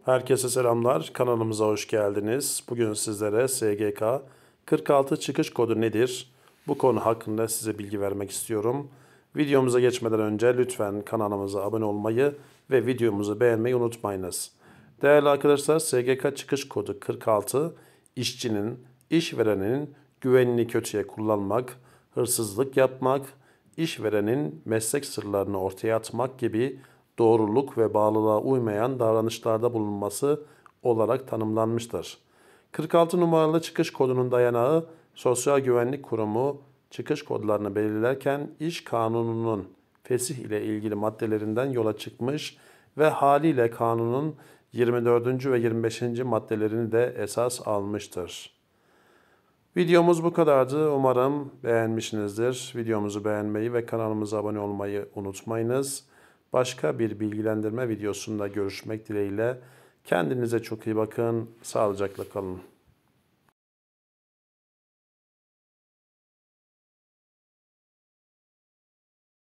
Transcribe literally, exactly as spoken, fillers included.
Herkese selamlar. Kanalımıza hoş geldiniz. Bugün sizlere S G K kırk altı çıkış kodu nedir? Bu konu hakkında size bilgi vermek istiyorum. Videomuza geçmeden önce lütfen kanalımıza abone olmayı ve videomuzu beğenmeyi unutmayınız. Değerli arkadaşlar, S G K çıkış kodu kırk altı, işçinin, işverenin güvenini kötüye kullanmak, hırsızlık yapmak, işverenin meslek sırlarını ortaya atmak gibi doğruluk ve bağlılığa uymayan davranışlarda bulunması olarak tanımlanmıştır. kırk altı numaralı çıkış kodunun dayanağı Sosyal Güvenlik Kurumu çıkış kodlarını belirlerken iş kanununun fesih ile ilgili maddelerinden yola çıkmış ve haliyle kanunun yirmi dördüncü ve yirmi beşinci maddelerini de esas almıştır. Videomuz bu kadardı. Umarım beğenmişsinizdir. Videomuzu beğenmeyi ve kanalımıza abone olmayı unutmayınız. Başka bir bilgilendirme videosunda görüşmek dileğiyle. Kendinize çok iyi bakın. Sağlıcakla kalın.